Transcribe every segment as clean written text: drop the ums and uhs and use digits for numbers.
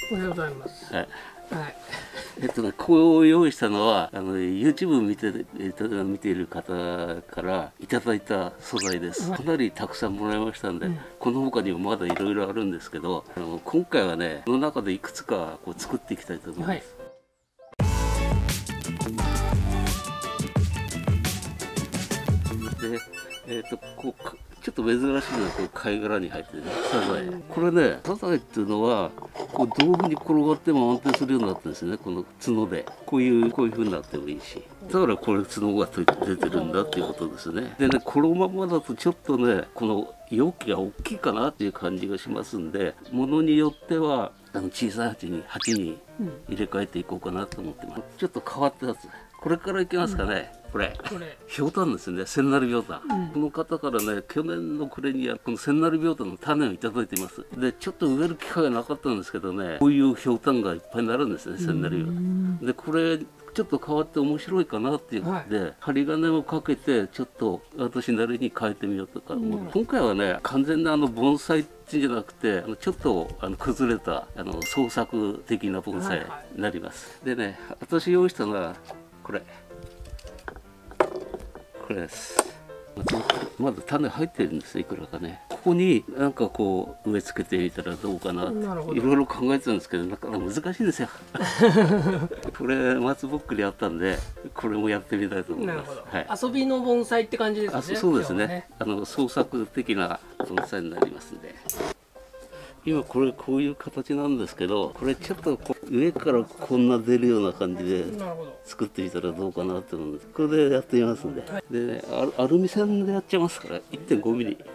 おはようございます。 はい。 はい。 こう用意したのはYouTube 見ている方からいただいた素材です。かなりたくさんもらいましたんで、この他にもまだいろいろあるんですけど、今回はね、この中でいくつかこう作っていきたいと思います。はい。で、こうちょっと珍しいのはこう貝殻に入ってるね、サザエ。これね、サザエっていうのはこうどういうふうに転がっても安定するようになってるんですね。この角でこういうふうになってもいいし、だからこれ角が出てるんだっていうことですね。でね、このままだとちょっとね、この容器が大きいかなっていう感じがしますんで、ものによっては小さい鉢に入れ替えていこうかなと思ってます。ちょっと変わったやつ、これからいきますかね。これひょうたんですね。千成びょうたん、この方からね、去年の暮れにはこの千成びょうたんの種をいただいています。でちょっと植える機会がなかったんですけどね、こういうひょうたんがいっぱいになるんですね、千成びょうたんで。これちょっと変わって面白いかなっていうことで、針金をかけてちょっと私なりに変えてみようとか思う。今回はね、完全な盆栽っていうんじゃなくて、ちょっと崩れた創作的な盆栽になります。でね、私用意したのはこれです。まだ種入ってるんですよ、いくらかね。ここになんかこう植え付けてみたらどうかなっていろいろ考えてたんですけど、なかなか難しいんですよ。これ松ぼっくりあったんで、これもやってみたいと思います。 はい、遊びの盆栽って感じですね。 そうですね。創作的な盆栽になりますんで。今こういう形なんですけど、これちょっと上からこんな出るような感じで作ってみたらどうかなと思うんです。これでやってみますんで、でね、アルミ線でやっちゃいますから 1.5 ミリ。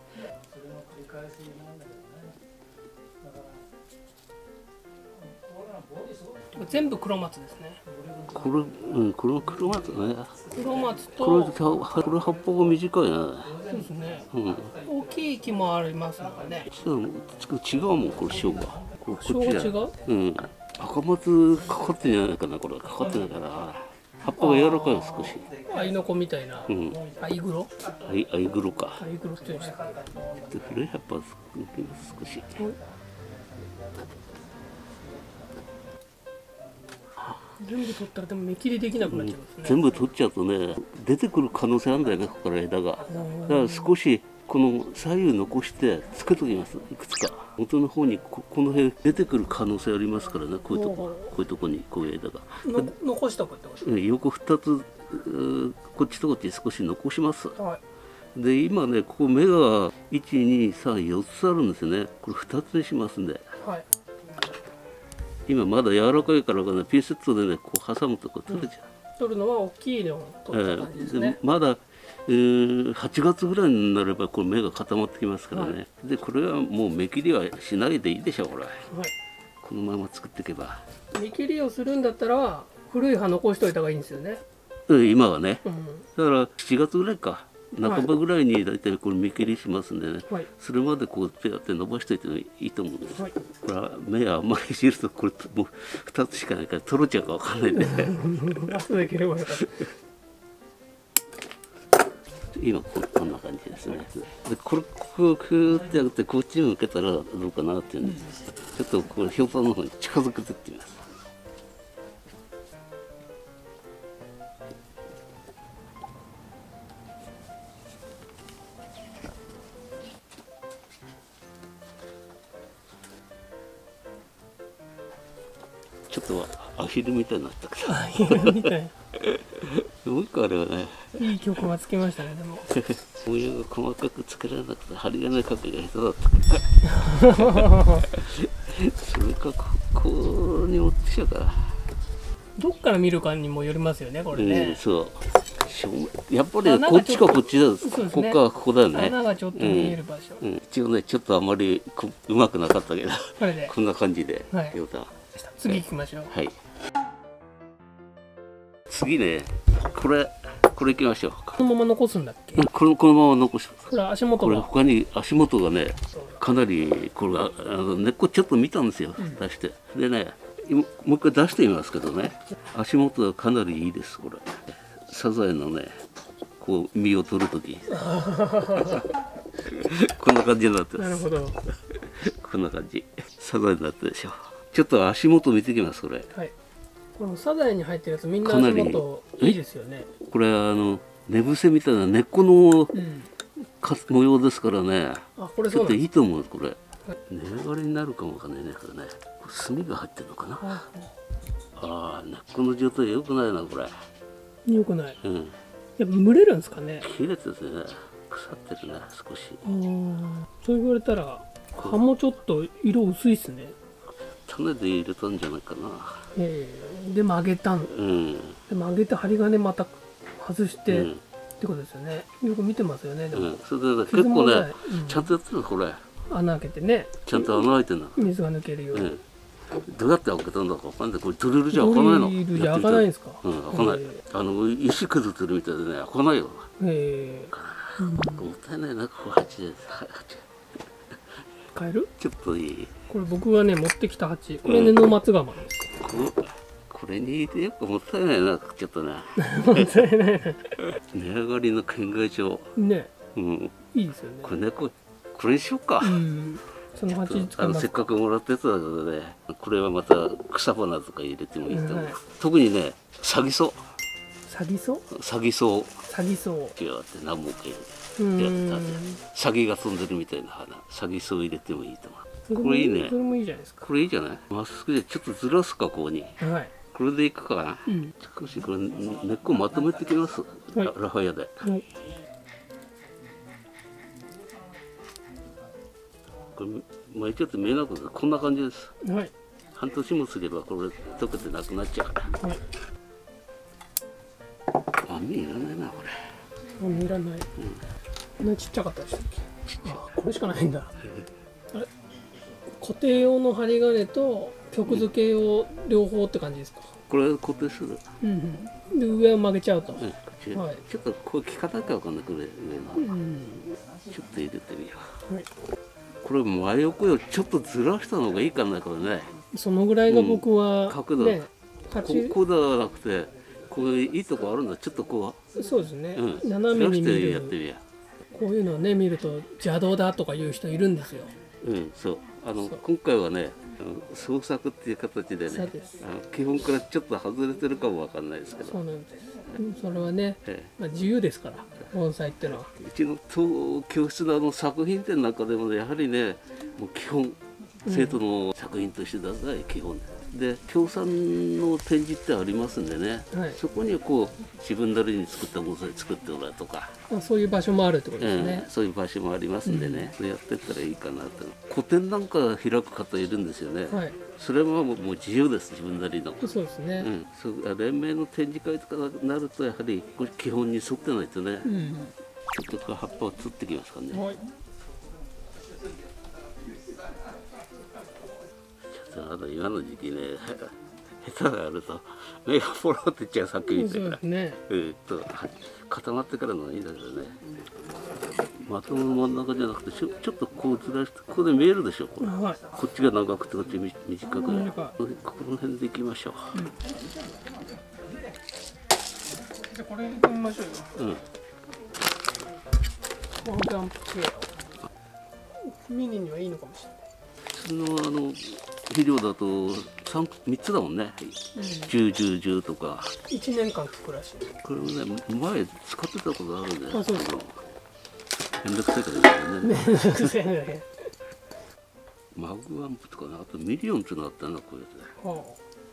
全部黒松ですね。 これ黒松ね。 黒松とこれ葉っぱが短いな。 そうですね。大きい木もありますのでね。 違うもん、これ生姜。こっち違う？ 赤松かかってんじゃないかな、これかかってないから。葉っぱが柔らかいの少し。 アイノコみたいな。アイグロ？ アイグロか。 アイグロっていうんですか。 で古い葉っぱ少し。 全部取ったらでも目切りできなくなっちゃいますね。 全部取っちゃうとね、出てくる可能性あるんだよね、ここから枝が。だから少しこの左右残してつけときます。いくつか元の方にこの辺出てくる可能性ありますからね。こういうとこにこういう枝が残しておくってことですか。 横2つこっちとこっち少し残します。で今ね、ここ芽が123つあるんですね。これ2つにしますんで。今まだ柔らかいからね、ピンセットでね、こう挟むとこ取れちゃう。 取るのは大きいのを取った感じですね。 まだ8月ぐらいになればこれ芽が固まってきますからね。でこれはもう芽切りはしないでいいでしょう、これ。このまま作っていけば。 芽切りをするんだったら古い葉残しといた方がいいんですよね。 今はね。だから7月ぐらいか。半ばぐらいに大体これ芽切りしますんでね、それまでこうペアって伸ばしておいてもいいと思うんです。これは芽はあんまりいじるとこれもう2つしかないから取れちゃうかわかんないんで今こんな感じですね。でこれこうクーってやってこっちに向けたらどうかなっていうんです。ちょっとこれひょうたんの方に近づけてってみます。ちょっとアヒルみたいになったけど。アヒルみたい。もう一個あれはね。 いい曲がつきましたね、でも。 模様が細かくつけられなくて針金かけが下手だったから。それかここに持ってきちゃうから。 どっから見るかにもよりますよね、これね。 そう。やっぱりこっちかこっちだ。ここかここだよね。 穴がちょっと見える場所。 一応ね、ちょっとあまりうまくなかったけど、こんな感じで。 次行きましょう。 はい。次ね、これ行きましょう。 このまま残すんだっけ？ このまま残します。 これ足元が。 これ他に足元がね、かなりこれ根っこちょっと見たんですよ。出して。でね、もう一回出してみますけどね、足元がかなりいいです。これサザエのね、こう実を取るときこんな感じになってます。なるほど。こんな感じ。サザエになったでしょ。 ちょっと足元見てきますこれ。 はい。このサザエに入ってるやつみんな足かなり元いいですよね。 これ寝伏せみたいな根っこのうん。 模様ですからね。 あ、これちょっそうなんです。 といいと思うこれ。根上がりになるかもわかんないねこれね。炭が入ってるのかな。 あ、 ああ根っこの状態良くないなこれ。 よくない。 うん。 やっぱ蒸れるんですかね。 切れててね腐ってるね少し。 そう言われたら葉もちょっと色薄いっすね。 種で入れたんじゃないかな。 で曲げたん。 うん。 で曲げて針金また外して、 うんってことですよね。よく見てますよね。でも、 うん、それでね傷結構ね、 もないちゃんとやってるのこれ。 穴開けてね、 ちゃんと穴開いてるの。 水が抜けるように。 うん。どうやって開けたんだかわかんない。これドリルじゃ開かないの。 ドリルじゃ開かないんですか。 うん、開かない。石崩ってるみたいでね、開かないよ。もったいないな、ここ鉢で。 買える？ ちょっといい。 これ僕がね持ってきた鉢。これね野松釜です。 これによくもったいないな、ちょっとね。 もったいない。 値上がりの県外帳。 ね、 うん。 いいですよね。 これにしようか。 その鉢使いますせっかくもらったやつだけどね、これはまた草花とか入れてもいいと思う。 はい特にね、サギソサギソ？ サギソサギソウ。 ウって何もけやったんで、サギが飛んでるみたいな花、サギソウ入れてもいいと思う。これいいね。 それもいいじゃないですか。 これいいじゃない。まっすぐでちょっとずらすかここに。 はい。 これでいくかな。少しこれ根っこまとめてきます。 はいラファヤで。 はい。 これまあちょっと見えなくてこんな感じです。 はい。 半年もすればこれ溶けてなくなっちゃうから。 はい。 網いらないなこれ。 いらない。こんなちっちゃかったでしたっけ？あ、これしかないんだ。あれ、固定用の針金と曲付け用両方って感じですか？ これ固定する。 で上を曲げちゃうと。 こっちはい。 ちょっとこう着方かわかんないこれ上の。ちょっと入れてみよう。 はい。 これ真横よりちょっとずらしたのがいいかなこれね。 そのぐらいが僕は角度。 ね、 こうではなくてこういういいとこあるんだ。ちょっとこそうですね。 う、 斜めに見ずらしてやってる。 みよこういうのをね見ると邪道だとかいう人いるんですよ。 う。そうそう今回はね創作っていう形でねそうです。 基本からちょっと外れてるかもわかんないですけど、 そうなんです。それはね、 え自由ですから盆栽ってのは。 うちの教室の作品展なんかでもねやはりねもう基本生徒の作品としてだが基本で協賛の展示ってありますんでね、 はい。 そこにこう自分なりに作った盆栽作ってもらうとか、 そういう場所もあるってことですね。 そういう場所もありますんでね、そうやってったらいいかなと。個展なんか開く方いるんですよね、 はい。 それはもう自由です自分なりの。 そうですね。 そう連盟の展示会とかになるとやはりこれ基本に沿ってないとね、ちょっと葉っぱをつってきますからね。 はい。 ちょっと今の時期ね下手があると目がポロっていっちゃうさっきみたいな。 そうですね。 固まってからのがいいんだけどね。的の真ん中じゃなくてちょっとこうずらしてここで見えるでしょこれ。 はい。 こっちが長くてこっち短くね。 短いこの辺でいきましょう。 じゃあこれ入れてみましょうよ。ワンジャンプ系ミニにはいいのかもしれない。 普通の肥料だと3つだもんね。10、10、10とか。 1年間効くらしい。 これもね前使ってたことあるね。 あ、そうですか。 めんどくさいからね。 癖ね。 マグワンプとかね、あとミリオンっていうのあったなこういうやつで。 は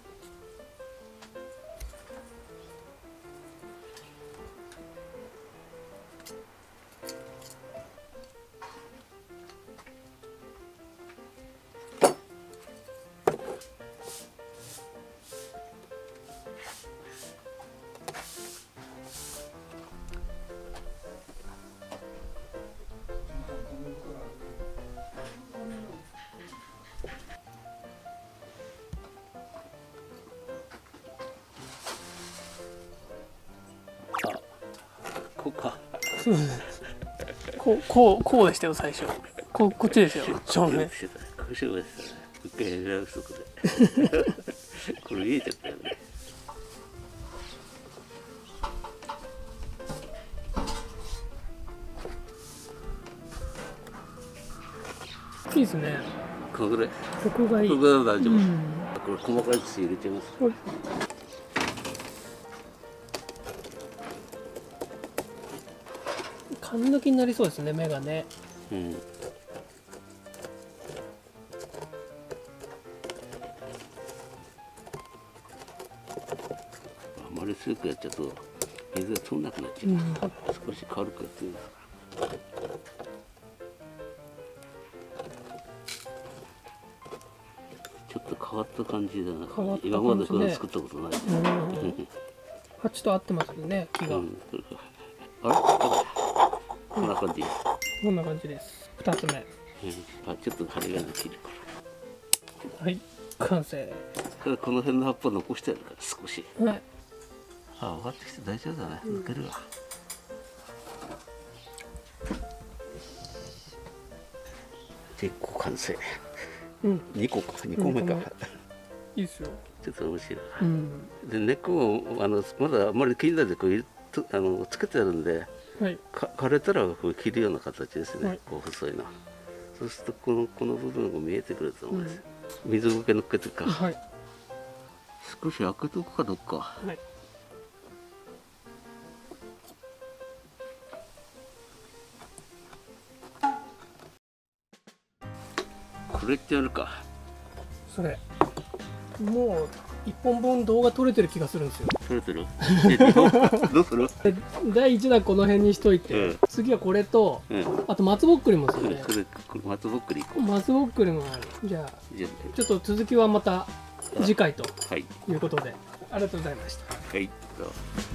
こうか。 そうです。こうでしたよ最初。こっちですよ。正面。 こうしようでしたね。一回やるそこで。これ見えちゃったよね。 いいですね。 このぐらい。 ここがいい。 ここが大丈夫。 うん、 これ細かい土入れちゃいます。 はい。缶抜きになりそうですね、目がね。 うん。あまり強くやっちゃうと水が取んなくなっちゃう。 うん、 少し軽くやってみます。ちょっと変わった感じだな。 変わった感じね。 今までこれ作ったことない。 鉢と合ってますよね、木が。 うん、あれこんな感じ。 こんな感じです。2つ目。 あ、ちょっと針金切るかはい、完成。 ら。この辺の葉っぱ残してあるから少し。 はい。 あ、上がってきて大丈夫だね。抜けるわ。結構完成。 うん、 2個か、2個目か。 いいですよ。 ちょっと面白い。 うん、 で、根っこもまだあんまり切りないでこうつけてあるんで、 はい。 枯れたらこう切るような形ですね。 はい、 こう細いの。そうするとこの部分が見えてくると思うんです。水苔乗っけてか。 はい。 少し開けとくかどっか。 はい。 これってやるか。 それ。もう1本分動画撮れてる気がするんですよ。 取れてる？どうする？ で第1弾この辺にしといて、 うん、 次はこれと、 うん、 あと松ぼっくりもですよね。 これ松ぼっくりいこう。 松ぼっくりもある。じゃあじゃちょっと続きはまた次回とはいいうことで、ありがとうございました。 はい。どうぞ。